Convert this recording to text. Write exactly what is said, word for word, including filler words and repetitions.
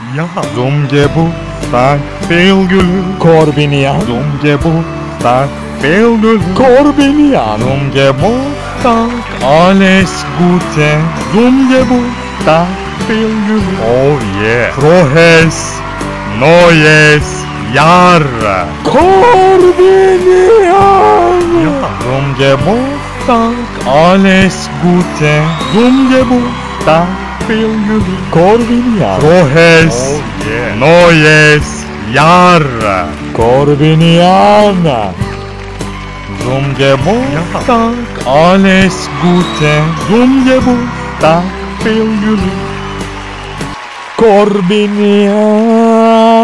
Ja. Zum Geburtstag viel Glück. Korbinian. Zum Geburtstag viel Glück. Korbinian. Zum Geburtstag alles Gute. Zum Geburtstag viel Glück. Oh yeah. Frohes neues Jahr. Korbinian. Ja. Zum Geburtstag alles Gute. Zum Geburtstag viel Glück. Korbinian. Frohes Oh yeah. neues Jahr. Korbinian. Zum Geburtstag alles Gute. Zum Geburtstag viel Glück. Korbinian.